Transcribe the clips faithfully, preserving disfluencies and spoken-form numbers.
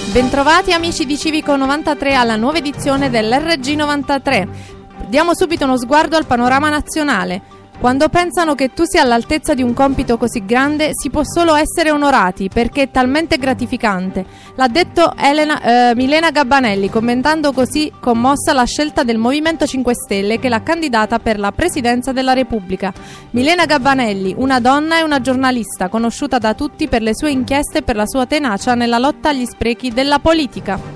Bentrovati amici di Civico novantatré alla nuova edizione dell'R G novantatré. Diamo subito uno sguardo al panorama nazionale. Quando pensano che tu sia all'altezza di un compito così grande, si può solo essere onorati, perché è talmente gratificante. L'ha detto Elena, eh, Milena Gabbanelli, commentando così commossa la scelta del Movimento cinque Stelle che l'ha candidata per la Presidenza della Repubblica. Milena Gabbanelli, una donna e una giornalista, conosciuta da tutti per le sue inchieste e per la sua tenacia nella lotta agli sprechi della politica.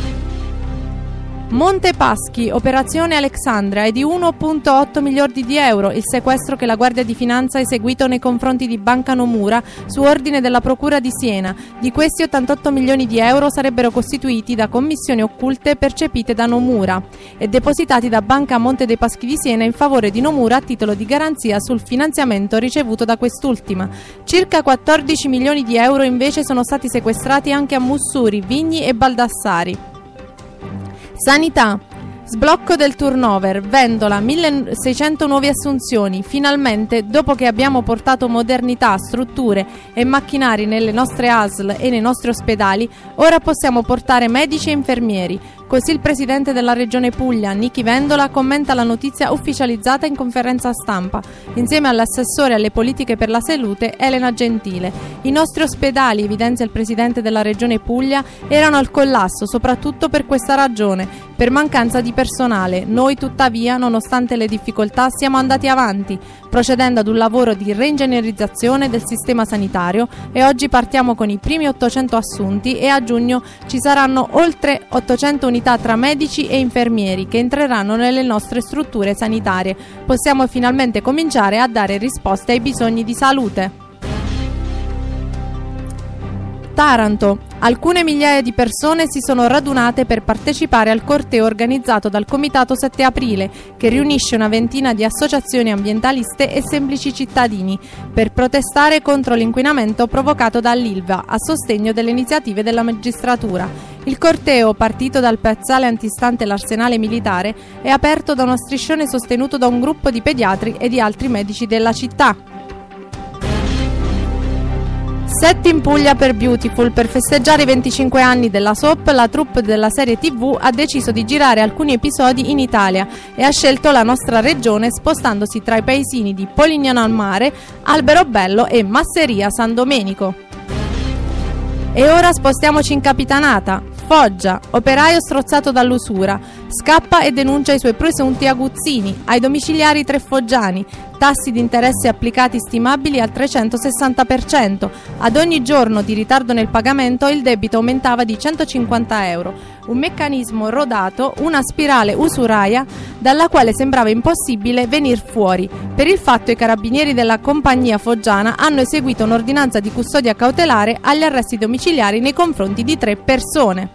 Monte Paschi, operazione Alexandria, è di uno virgola otto miliardi di euro il sequestro che la Guardia di Finanza ha eseguito nei confronti di Banca Nomura su ordine della Procura di Siena. Di questi ottantotto milioni di euro sarebbero costituiti da commissioni occulte percepite da Nomura e depositati da Banca Monte dei Paschi di Siena in favore di Nomura a titolo di garanzia sul finanziamento ricevuto da quest'ultima. Circa quattordici milioni di euro invece sono stati sequestrati anche a Mussuri, Vigni e Baldassari. Sanità. Sblocco del turnover, Vendola, milleseicento nuove assunzioni. Finalmente, dopo che abbiamo portato modernità, strutture e macchinari nelle nostre A S L e nei nostri ospedali, ora possiamo portare medici e infermieri. Così il presidente della regione Puglia, Nichi Vendola, commenta la notizia ufficializzata in conferenza stampa, insieme all'assessore alle politiche per la salute, Elena Gentile. I nostri ospedali, evidenzia il presidente della regione Puglia, erano al collasso, soprattutto per questa ragione, per mancanza di personale. Noi tuttavia, nonostante le difficoltà, siamo andati avanti, procedendo ad un lavoro di reingegnerizzazione del sistema sanitario e oggi partiamo con i primi ottocento assunti e a giugno ci saranno oltre ottocento unità tra medici e infermieri che entreranno nelle nostre strutture sanitarie. Possiamo finalmente cominciare a dare risposte ai bisogni di salute. Taranto. Alcune migliaia di persone si sono radunate per partecipare al corteo organizzato dal Comitato sette aprile, che riunisce una ventina di associazioni ambientaliste e semplici cittadini, per protestare contro l'inquinamento provocato dall'Ilva, a sostegno delle iniziative della magistratura. Il corteo, partito dal piazzale antistante l'arsenale militare, è aperto da uno striscione sostenuto da un gruppo di pediatri e di altri medici della città. Set in Puglia per Beautiful. Per festeggiare i venticinque anni della soap, la troupe della serie tivù ha deciso di girare alcuni episodi in Italia e ha scelto la nostra regione spostandosi tra i paesini di Polignano al Mare, Alberobello e Masseria San Domenico. E ora spostiamoci in Capitanata. Foggia, operaio strozzato dall'usura, scappa e denuncia i suoi presunti aguzzini, ai domiciliari tre foggiani, tassi di interesse applicati stimabili al trecentosessanta per cento, ad ogni giorno di ritardo nel pagamento il debito aumentava di centocinquanta euro, un meccanismo rodato, una spirale usuraia dalla quale sembrava impossibile venir fuori. Per il fatto i carabinieri della compagnia foggiana hanno eseguito un'ordinanza di custodia cautelare agli arresti domiciliari nei confronti di tre persone.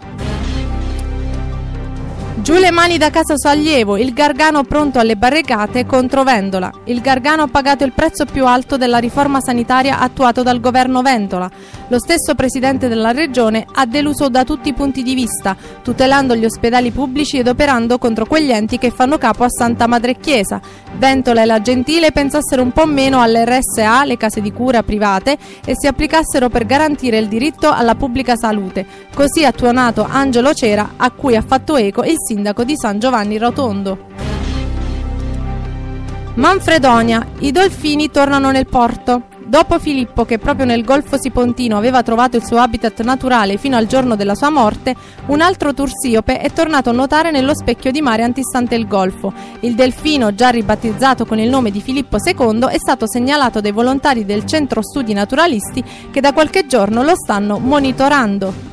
Giù le mani da Casa Sollievo, il Gargano pronto alle barricate contro Vendola. Il Gargano ha pagato il prezzo più alto della riforma sanitaria attuato dal governo Vendola. Lo stesso presidente della regione ha deluso da tutti i punti di vista, tutelando gli ospedali pubblici ed operando contro quegli enti che fanno capo a Santa Madre Chiesa. Vendola e la Gentile pensassero un po' meno alle R S A, le case di cura private, e si applicassero per garantire il diritto alla pubblica salute. Così ha tuonato Angelo Cera, a cui ha fatto eco il sindaco di San Giovanni Rotondo. Manfredonia, i dolfini tornano nel porto. Dopo Filippo, che proprio nel Golfo Sipontino aveva trovato il suo habitat naturale fino al giorno della sua morte, un altro tursiope è tornato a nuotare nello specchio di mare antistante il Golfo. Il delfino, già ribattezzato con il nome di Filippo secondo, è stato segnalato dai volontari del Centro Studi Naturalisti che da qualche giorno lo stanno monitorando.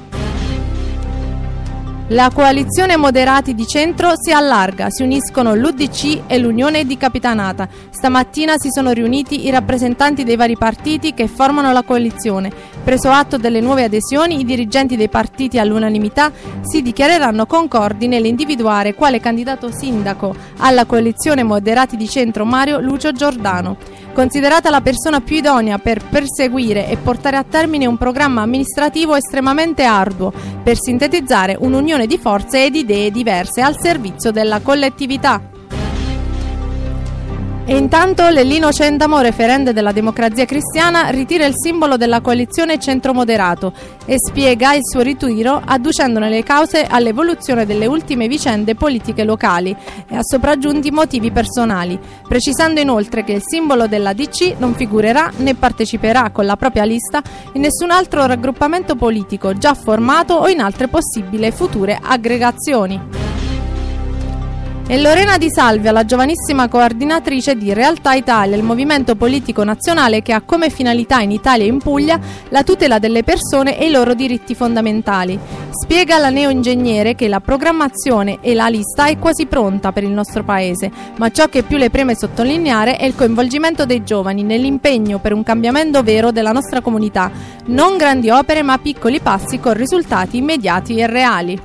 La coalizione moderati di centro si allarga, si uniscono l'U D C e l'Unione di Capitanata. Stamattina si sono riuniti i rappresentanti dei vari partiti che formano la coalizione. Preso atto delle nuove adesioni, i dirigenti dei partiti all'unanimità si dichiareranno concordi nell'individuare quale candidato sindaco alla coalizione moderati di centro Mario Lucio Giordano. Considerata la persona più idonea per perseguire e portare a termine un programma amministrativo estremamente arduo, per sintetizzare un'unione di forze ed idee diverse al servizio della collettività. E intanto l'Ellino Cendamo, referente della Democrazia Cristiana, ritira il simbolo della coalizione centromoderato e spiega il suo ritiro adducendone le cause all'evoluzione delle ultime vicende politiche locali e a sopraggiunti motivi personali, precisando inoltre che il simbolo della D C non figurerà né parteciperà con la propria lista in nessun altro raggruppamento politico già formato o in altre possibili future aggregazioni. E Lorena Di Salvia, la giovanissima coordinatrice di Realtà Italia, il movimento politico nazionale che ha come finalità in Italia e in Puglia la tutela delle persone e i loro diritti fondamentali. Spiega la neoingegnere che la programmazione e la lista è quasi pronta per il nostro paese, ma ciò che più le preme sottolineare è il coinvolgimento dei giovani nell'impegno per un cambiamento vero della nostra comunità, non grandi opere ma piccoli passi con risultati immediati e reali.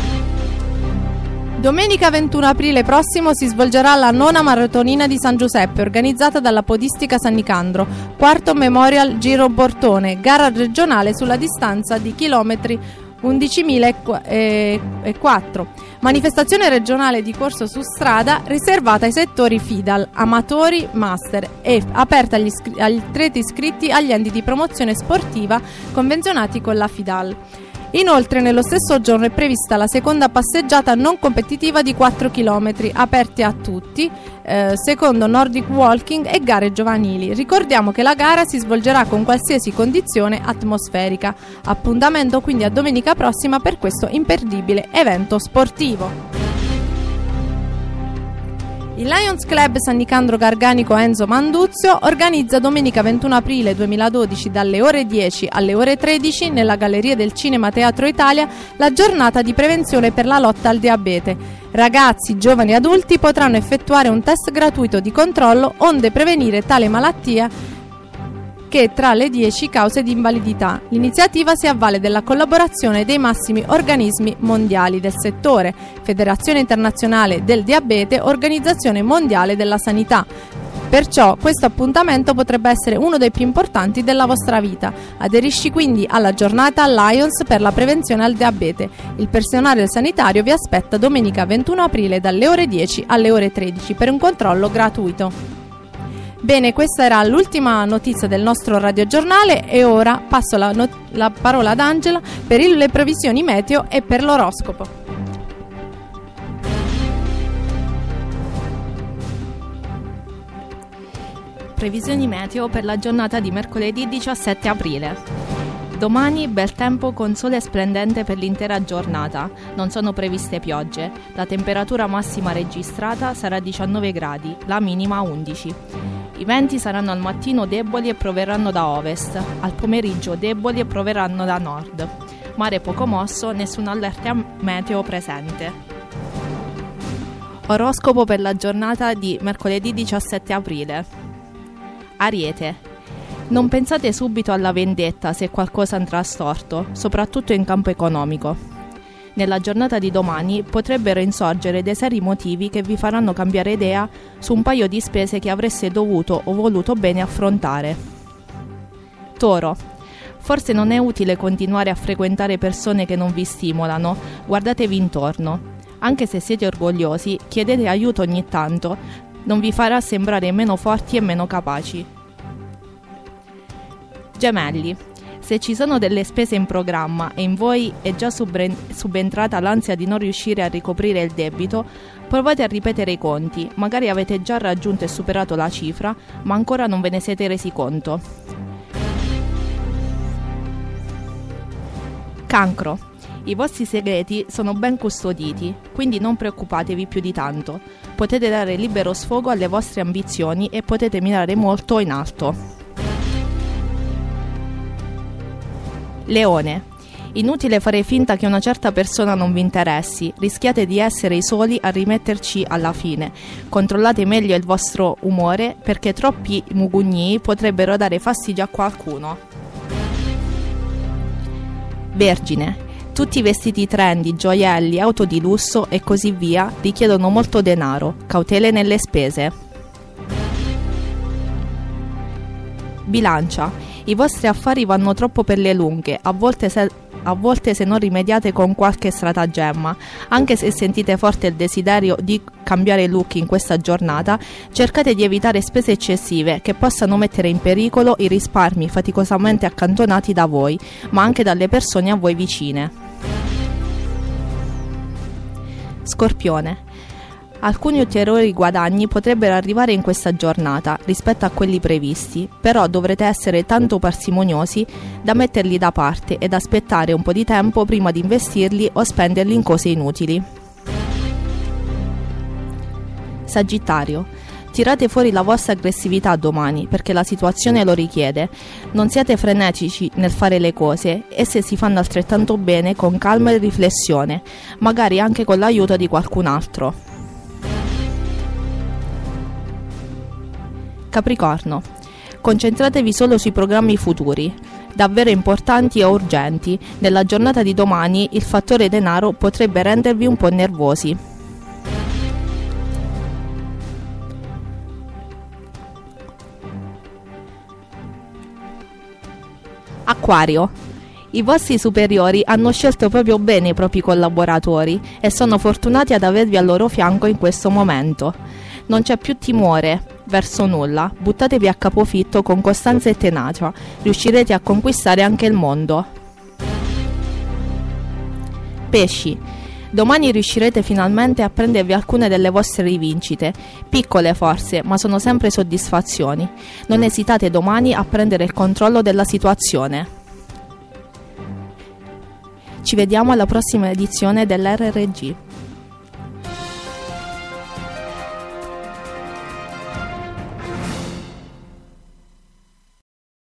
Domenica ventuno aprile prossimo si svolgerà la nona maratonina di San Giuseppe, organizzata dalla Podistica San Nicandro, quarto Memorial Giro Bortone, gara regionale sulla distanza di chilometri undicimila e quattro. Manifestazione regionale di corso su strada riservata ai settori FIDAL, amatori, master e aperta agli, agli atleti iscritti agli enti di promozione sportiva convenzionati con la FIDAL. Inoltre nello stesso giorno è prevista la seconda passeggiata non competitiva di quattro chilometri, aperti a tutti, eh, secondo Nordic Walking e gare giovanili. Ricordiamo che la gara si svolgerà con qualsiasi condizione atmosferica. Appuntamento quindi a domenica prossima per questo imperdibile evento sportivo. Il Lions Club San Nicandro Garganico Enzo Manduzio organizza domenica ventuno aprile duemiladodici dalle ore dieci alle ore tredici nella Galleria del Cinema Teatro Italia la giornata di prevenzione per la lotta al diabete. Ragazzi, giovani e adulti potranno effettuare un test gratuito di controllo onde prevenire tale malattia che è tra le dieci cause di invalidità. L'iniziativa si avvale della collaborazione dei massimi organismi mondiali del settore, Federazione Internazionale del Diabete, Organizzazione Mondiale della Sanità. Perciò questo appuntamento potrebbe essere uno dei più importanti della vostra vita. Aderisci quindi alla giornata Lions per la prevenzione al diabete. Il personale sanitario vi aspetta domenica ventuno aprile dalle ore dieci alle ore tredici per un controllo gratuito. Bene, questa era l'ultima notizia del nostro radiogiornale e ora passo la, not- la parola ad Angela per il- le previsioni meteo e per l'oroscopo. Previsioni meteo per la giornata di mercoledì diciassette aprile. Domani bel tempo con sole splendente per l'intera giornata, non sono previste piogge. La temperatura massima registrata sarà diciannove gradi, la minima undici. I venti saranno al mattino deboli e proverranno da ovest, al pomeriggio deboli e proverranno da nord. Mare poco mosso, nessuna allerta meteo presente. Oroscopo per la giornata di mercoledì diciassette aprile. Ariete. Non pensate subito alla vendetta se qualcosa andrà storto, soprattutto in campo economico. Nella giornata di domani potrebbero insorgere dei seri motivi che vi faranno cambiare idea su un paio di spese che avreste dovuto o voluto bene affrontare. Toro. Forse non è utile continuare a frequentare persone che non vi stimolano, guardatevi intorno. Anche se siete orgogliosi, chiedete aiuto ogni tanto, non vi farà sembrare meno forti e meno capaci. Gemelli. Se ci sono delle spese in programma e in voi è già subentrata l'ansia di non riuscire a ricoprire il debito, provate a ripetere i conti. Magari avete già raggiunto e superato la cifra, ma ancora non ve ne siete resi conto. Cancro. I vostri segreti sono ben custoditi, quindi non preoccupatevi più di tanto. Potete dare libero sfogo alle vostre ambizioni e potete mirare molto in alto. Leone. Inutile fare finta che una certa persona non vi interessi, rischiate di essere i soli a rimetterci alla fine. Controllate meglio il vostro umore perché troppi mugugnii potrebbero dare fastidio a qualcuno. Vergine. Tutti i vestiti trendy, gioielli, auto di lusso e così via richiedono molto denaro, cautele nelle spese. Bilancia. I vostri affari vanno troppo per le lunghe, a volte se, a volte se non rimediate con qualche stratagemma. Anche se sentite forte il desiderio di cambiare look in questa giornata, cercate di evitare spese eccessive che possano mettere in pericolo i risparmi faticosamente accantonati da voi, ma anche dalle persone a voi vicine. Scorpione. Alcuni ulteriori guadagni potrebbero arrivare in questa giornata rispetto a quelli previsti, però dovrete essere tanto parsimoniosi da metterli da parte ed aspettare un po' di tempo prima di investirli o spenderli in cose inutili. Sagittario. Tirate fuori la vostra aggressività domani perché la situazione lo richiede. Non siate frenetici nel fare le cose, esse si fanno altrettanto bene con calma e riflessione, magari anche con l'aiuto di qualcun altro. Capricorno. Concentratevi solo sui programmi futuri, davvero importanti o urgenti. Nella giornata di domani il fattore denaro potrebbe rendervi un po' nervosi. Acquario. I vostri superiori hanno scelto proprio bene i propri collaboratori e sono fortunati ad avervi al loro fianco in questo momento. Non c'è più timore verso nulla, buttatevi a capofitto con costanza e tenacia, riuscirete a conquistare anche il mondo. Pesci. Domani riuscirete finalmente a prendervi alcune delle vostre rivincite, piccole forse, ma sono sempre soddisfazioni. Non esitate domani a prendere il controllo della situazione. Ci vediamo alla prossima edizione dell'R R G.